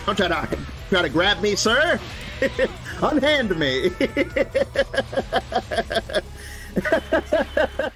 Don't try to grab me, sir. Unhand me.